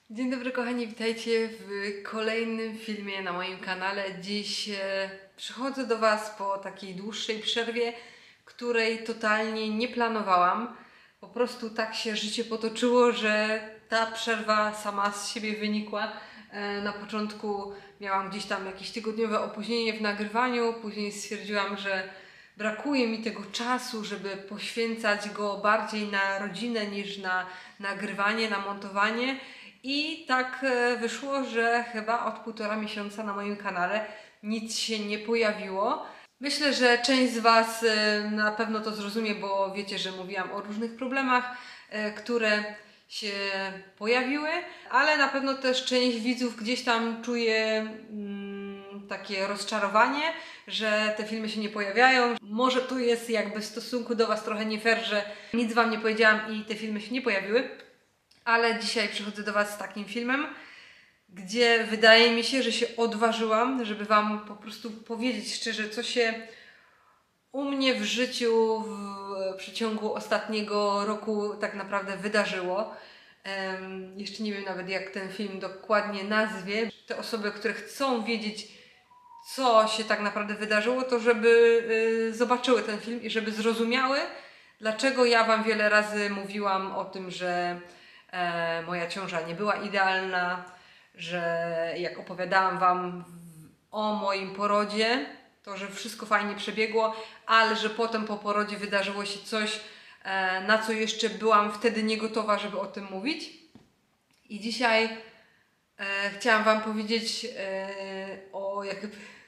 Dzień dobry kochani, witajcie w kolejnym filmie na moim kanale. Dziś przychodzę do Was po takiej dłuższej przerwie, której totalnie nie planowałam. Po prostu tak się życie potoczyło, że ta przerwa sama z siebie wynikła. Na początku miałam gdzieś tam jakieś tygodniowe opóźnienie w nagrywaniu, później stwierdziłam, że brakuje mi tego czasu, żeby poświęcać go bardziej na rodzinę niż na nagrywanie, na montowanie. I tak wyszło, że chyba od 1,5 miesiąca na moim kanale nic się nie pojawiło. Myślę, że część z Was na pewno to zrozumie, bo wiecie, że mówiłam o różnych problemach, które się pojawiły, ale na pewno też część widzów gdzieś tam czuje takie rozczarowanie, że te filmy się nie pojawiają. Może to jest jakby w stosunku do Was trochę nie fair, że nic Wam nie powiedziałam i te filmy się nie pojawiły. Ale dzisiaj przychodzę do Was z takim filmem, gdzie wydaje mi się, że się odważyłam, żeby Wam po prostu powiedzieć szczerze, co się u mnie w życiu w przeciągu ostatniego roku tak naprawdę wydarzyło. Jeszcze nie wiem nawet, jak ten film dokładnie nazwie. Te osoby, które chcą wiedzieć, co się tak naprawdę wydarzyło, to żeby zobaczyły ten film i żeby zrozumiały, dlaczego ja Wam wiele razy mówiłam o tym, że moja ciąża nie była idealna, że jak opowiadałam Wam o moim porodzie, to że wszystko fajnie przebiegło, ale że potem po porodzie wydarzyło się coś, na co jeszcze byłam wtedy nie gotowa, żeby o tym mówić. I dzisiaj chciałam Wam powiedzieć o jakby...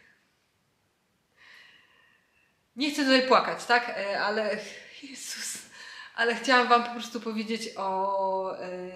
Nie chcę tutaj płakać, tak? Ale Jezus, ale chciałam Wam po prostu powiedzieć o...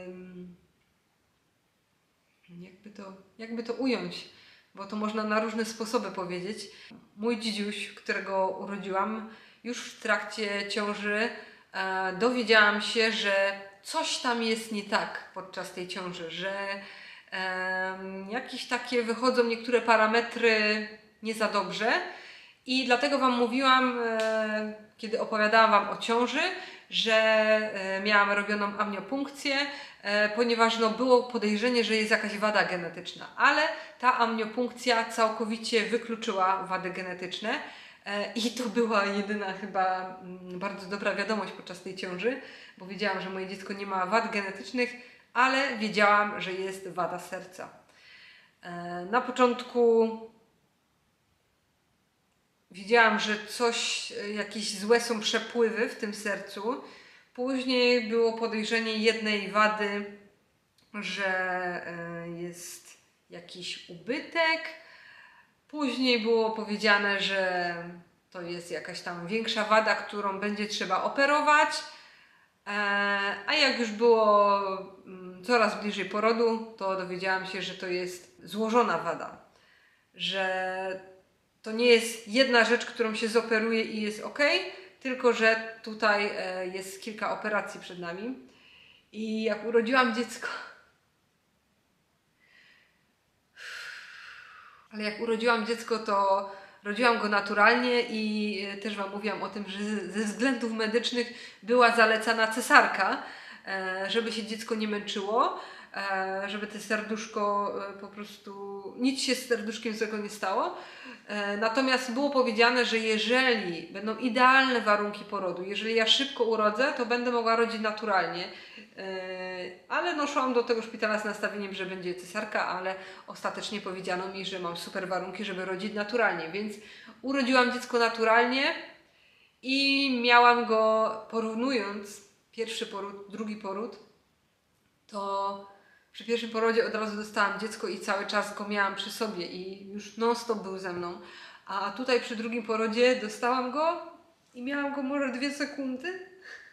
jakby to ująć, bo to można na różne sposoby powiedzieć. Mój dzidziuś, którego urodziłam, już w trakcie ciąży dowiedziałam się, że coś tam jest nie tak podczas tej ciąży, że jakieś takie wychodzą niektóre parametry nie za dobrze. I dlatego Wam mówiłam, kiedy opowiadałam Wam o ciąży, że miałam robioną amniopunkcję, ponieważ było podejrzenie, że jest jakaś wada genetyczna. Ale ta amniopunkcja całkowicie wykluczyła wady genetyczne. I to była jedyna chyba bardzo dobra wiadomość podczas tej ciąży, bo wiedziałam, że moje dziecko nie ma wad genetycznych, ale wiedziałam, że jest wada serca. Na początku widziałam, że jakieś złe są przepływy w tym sercu. Później było podejrzenie jednej wady, że jest jakiś ubytek. Później było powiedziane, że to jest jakaś tam większa wada, którą będzie trzeba operować. A jak już było coraz bliżej porodu, to dowiedziałam się, że to jest złożona wada. Że to nie jest jedna rzecz, którą się zoperuje i jest ok, tylko że tutaj jest kilka operacji przed nami. I jak urodziłam dziecko... Ale jak urodziłam dziecko, to rodziłam go naturalnie i też Wam mówiłam o tym, że ze względów medycznych była zalecana cesarka, żeby się dziecko nie męczyło, żeby te serduszko po prostu... Nic się z serduszkiem złego nie stało. Natomiast było powiedziane, że jeżeli będą idealne warunki porodu, jeżeli ja szybko urodzę, to będę mogła rodzić naturalnie. Ale szłam do tego szpitala z nastawieniem, że będzie cesarka, ale ostatecznie powiedziano mi, że mam super warunki, żeby rodzić naturalnie, więc urodziłam dziecko naturalnie i miałam go, porównując pierwszy poród, drugi poród, to przy pierwszym porodzie od razu dostałam dziecko i cały czas go miałam przy sobie i już non-stop był ze mną. A tutaj przy drugim porodzie dostałam go i miałam go może 2 sekundy.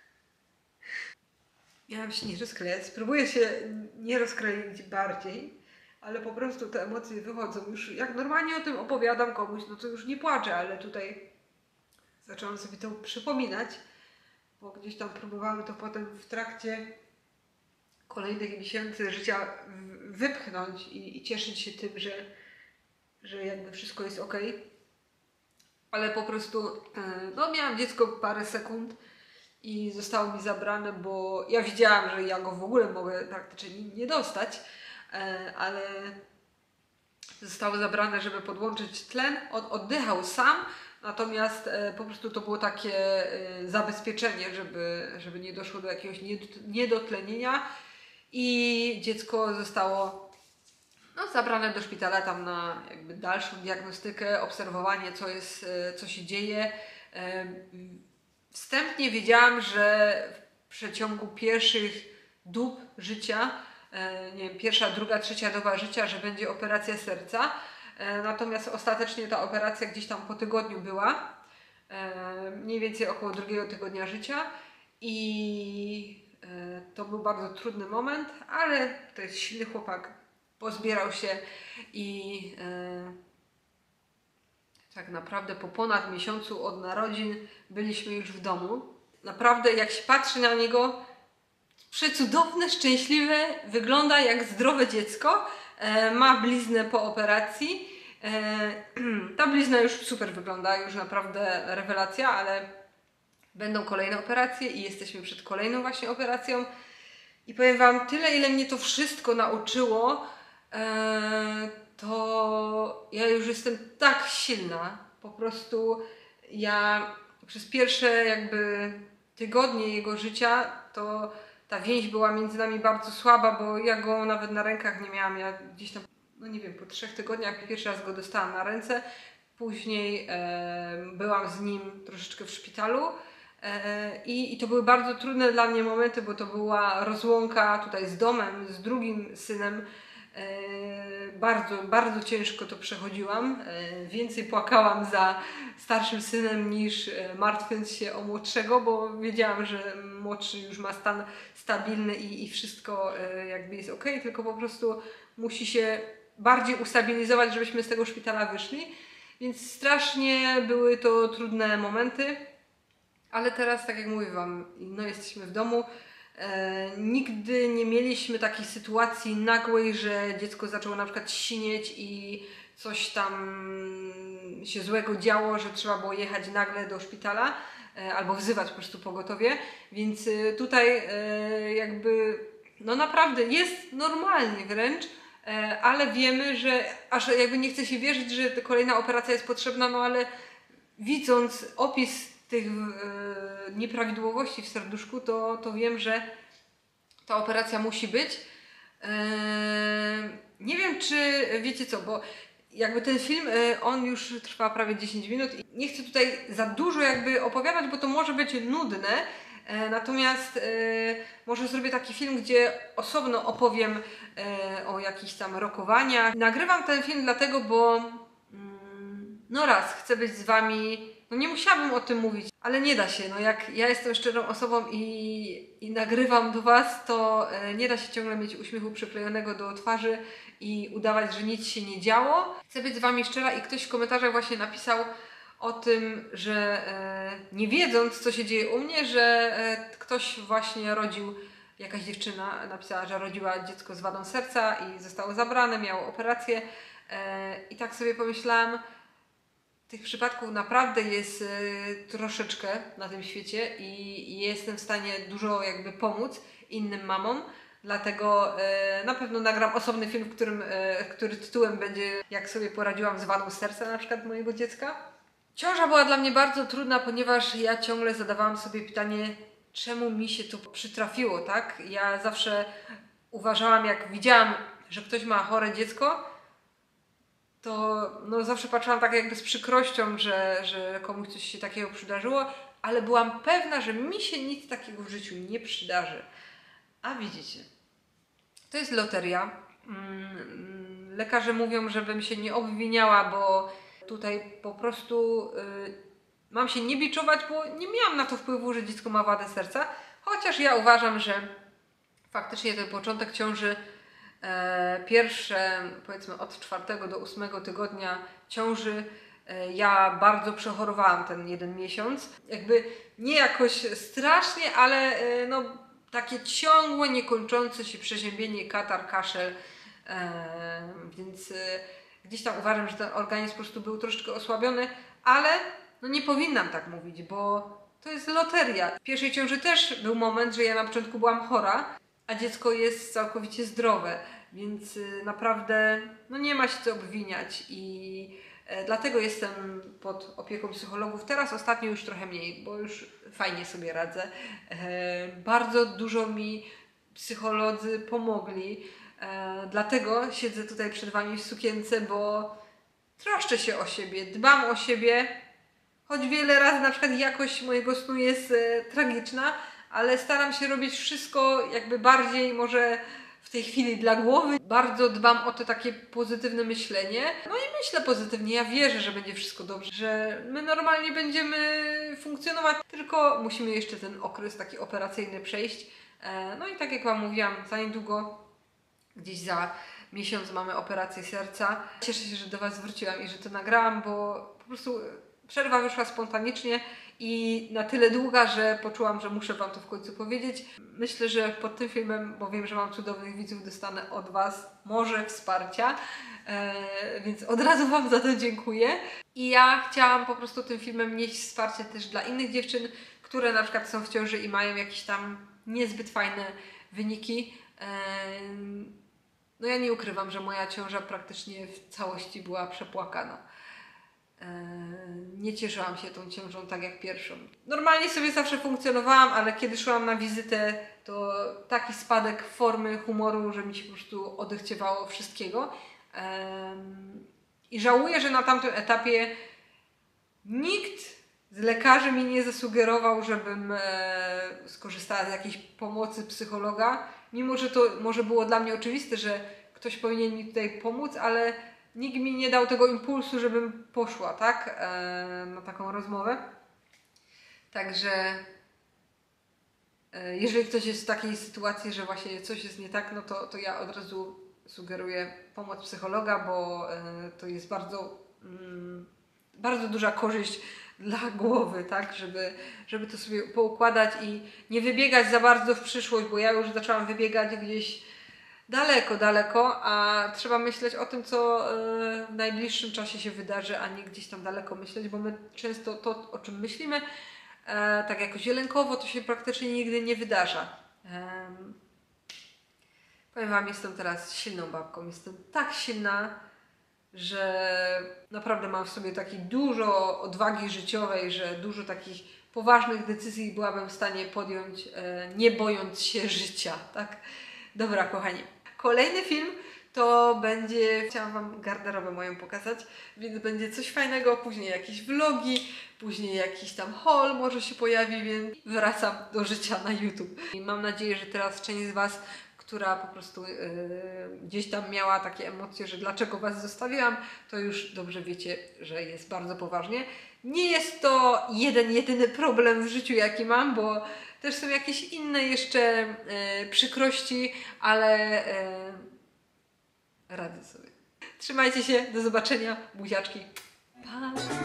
Miałam się nie rozklejać, spróbuję się nie rozkleić bardziej, ale po prostu te emocje wychodzą. Już jak normalnie o tym opowiadam komuś, no to już nie płaczę, ale tutaj zaczęłam sobie to przypominać, bo gdzieś tam próbowałam to potem w trakcie kolejnych miesięcy życia wypchnąć i cieszyć się tym, że jakby wszystko jest ok. Ale po prostu miałam dziecko parę sekund i zostało mi zabrane, bo ja widziałam, że ja go w ogóle mogę praktycznie nie dostać, ale zostało zabrane, żeby podłączyć tlen. On oddychał sam, natomiast po prostu to było takie zabezpieczenie, żeby nie doszło do jakiegoś niedotlenienia i dziecko zostało zabrane do szpitala tam na jakby dalszą diagnostykę, obserwowanie, co się dzieje. Wstępnie wiedziałam, że w przeciągu pierwszych dób życia, nie wiem, pierwsza, druga, trzecia doba życia, że będzie operacja serca. Natomiast ostatecznie ta operacja gdzieś tam po tygodniu była, mniej więcej około drugiego tygodnia życia i to był bardzo trudny moment, ale to jest silny chłopak, pozbierał się i tak naprawdę po ponad miesiącu od narodzin byliśmy już w domu. Naprawdę jak się patrzy na niego, przecudowne, szczęśliwe, wygląda jak zdrowe dziecko. Ma bliznę po operacji. Ta blizna już super wygląda, już naprawdę rewelacja, ale będą kolejne operacje i jesteśmy przed kolejną właśnie operacją. I powiem Wam, tyle ile mnie to wszystko nauczyło, to ja już jestem tak silna. Po prostu ja przez pierwsze jakby tygodnie jego życia to ta więź była między nami bardzo słaba, bo ja go nawet na rękach nie miałam. Ja gdzieś tam, no nie wiem, po 3 tygodniach pierwszy raz go dostałam na ręce. Później byłam z nim troszeczkę w szpitalu. I to były bardzo trudne dla mnie momenty, bo to była rozłąka tutaj z domem, z drugim synem. Bardzo, bardzo ciężko to przechodziłam. Więcej płakałam za starszym synem niż martwiąc się o młodszego, bo wiedziałam, że młodszy już ma stan stabilny i wszystko jakby jest ok, tylko po prostu musi się bardziej ustabilizować, żebyśmy z tego szpitala wyszli. Więc strasznie były to trudne momenty. Ale teraz, tak jak mówię Wam, no jesteśmy w domu. Nigdy nie mieliśmy takiej sytuacji nagłej, że dziecko zaczęło na przykład sinieć i coś tam się złego działo, że trzeba było jechać nagle do szpitala albo wzywać po prostu pogotowie. Więc tutaj jakby no naprawdę jest normalnie wręcz, ale wiemy, że aż jakby nie chce się wierzyć, że kolejna operacja jest potrzebna, no ale widząc opis tych nieprawidłowości w serduszku, to wiem, że ta operacja musi być. Nie wiem, czy wiecie co, bo jakby ten film, on już trwa prawie 10 minut i nie chcę tutaj za dużo jakby opowiadać, bo to może być nudne. Natomiast może zrobię taki film, gdzie osobno opowiem o jakichś tam rokowaniach. Nagrywam ten film dlatego, bo no raz, chcę być z Wami. No nie musiałabym o tym mówić, ale nie da się. No jak ja jestem szczerą osobą i nagrywam do Was, to nie da się ciągle mieć uśmiechu przyklejonego do twarzy i udawać, że nic się nie działo. Chcę być z Wami szczera i ktoś w komentarzach właśnie napisał o tym, że nie wiedząc, co się dzieje u mnie, że ktoś właśnie rodził, jakaś dziewczyna napisała, że rodziła dziecko z wadą serca i zostało zabrane, miało operację. I tak sobie pomyślałam, tych przypadków naprawdę jest troszeczkę na tym świecie i jestem w stanie dużo jakby pomóc innym mamom. Dlatego na pewno nagram osobny film, który tytułem będzie jak sobie poradziłam z wadą serca na przykład mojego dziecka. Ciąża była dla mnie bardzo trudna, ponieważ ja ciągle zadawałam sobie pytanie, czemu mi się to przytrafiło, tak? Ja zawsze uważałam, jak widziałam, że ktoś ma chore dziecko, to no, zawsze patrzyłam tak jakby z przykrością, że komuś coś się takiego przydarzyło, ale byłam pewna, że mi się nic takiego w życiu nie przydarzy. A widzicie, to jest loteria. Lekarze mówią, żebym się nie obwiniała, bo tutaj po prostu mam się nie biczować, bo nie miałam na to wpływu, że dziecko ma wadę serca. Chociaż ja uważam, że faktycznie ten początek ciąży, pierwsze powiedzmy od 4 do 8 tygodnia ciąży, ja bardzo przechorowałam ten 1 miesiąc. Jakby nie jakoś strasznie, ale no takie ciągłe, niekończące się przeziębienie, katar, kaszel. Więc gdzieś tam uważam, że ten organizm po prostu był troszeczkę osłabiony, ale no nie powinnam tak mówić, bo to jest loteria. W pierwszej ciąży też był moment, że ja na początku byłam chora, a dziecko jest całkowicie zdrowe. więc naprawdę no nie ma się co obwiniać i dlatego jestem pod opieką psychologów. Teraz ostatnio już trochę mniej, bo już fajnie sobie radzę. Bardzo dużo mi psycholodzy pomogli, dlatego siedzę tutaj przed Wami w sukience, bo troszczę się o siebie, dbam o siebie, choć wiele razy na przykład jakość mojego snu jest tragiczna, ale staram się robić wszystko jakby bardziej może w tej chwili dla głowy. Bardzo dbam o to takie pozytywne myślenie. No i myślę pozytywnie, ja wierzę, że będzie wszystko dobrze, że my normalnie będziemy funkcjonować, tylko musimy jeszcze ten okres taki operacyjny przejść. No i tak jak Wam mówiłam, za niedługo, gdzieś za miesiąc mamy operację serca. Cieszę się, że do Was wróciłam i że to nagrałam, bo po prostu przerwa wyszła spontanicznie i na tyle długa, że poczułam, że muszę Wam to w końcu powiedzieć. Myślę, że pod tym filmem, bo wiem, że mam cudownych widzów, dostanę od Was może wsparcia, więc od razu Wam za to dziękuję. I ja chciałam po prostu tym filmem nieść wsparcie też dla innych dziewczyn, które na przykład są w ciąży i mają jakieś tam niezbyt fajne wyniki. No ja nie ukrywam, że moja ciąża praktycznie w całości była przepłakana. Nie cieszyłam się tą ciążą tak jak pierwszą. Normalnie sobie zawsze funkcjonowałam, ale kiedy szłam na wizytę, to taki spadek formy, humoru, że mi się po prostu odechciewało wszystkiego. I żałuję, że na tamtym etapie nikt z lekarzy mi nie zasugerował, żebym skorzystała z jakiejś pomocy psychologa. Mimo, że to może było dla mnie oczywiste, że ktoś powinien mi tutaj pomóc, ale nikt mi nie dał tego impulsu, żebym poszła, tak? Na taką rozmowę. Także jeżeli ktoś jest w takiej sytuacji, że właśnie coś jest nie tak, no to ja od razu sugeruję pomoc psychologa, bo to jest bardzo duża korzyść dla głowy, tak? Żeby to sobie poukładać i nie wybiegać za bardzo w przyszłość, bo ja już zaczęłam wybiegać gdzieś daleko, a trzeba myśleć o tym, co w najbliższym czasie się wydarzy, a nie gdzieś tam daleko myśleć, bo my często to, o czym myślimy, tak jakoś zielonkowo, to się praktycznie nigdy nie wydarza. Powiem Wam, jestem teraz silną babką, jestem tak silna, że naprawdę mam w sobie taki dużo odwagi życiowej, że dużo takich poważnych decyzji byłabym w stanie podjąć, nie bojąc się życia, tak? Dobra, kochani. Kolejny film to będzie, chciałam Wam garderobę moją pokazać, więc będzie coś fajnego, później jakieś vlogi, później jakiś tam haul może się pojawi, więc wracam do życia na YouTube. I mam nadzieję, że teraz część z Was, która po prostu gdzieś tam miała takie emocje, że dlaczego Was zostawiłam, to już dobrze wiecie, że jest bardzo poważnie. Nie jest to jedyny problem w życiu, jaki mam, bo też są jakieś inne jeszcze przykrości, ale radzę sobie. Trzymajcie się, do zobaczenia, buziaczki. Pa!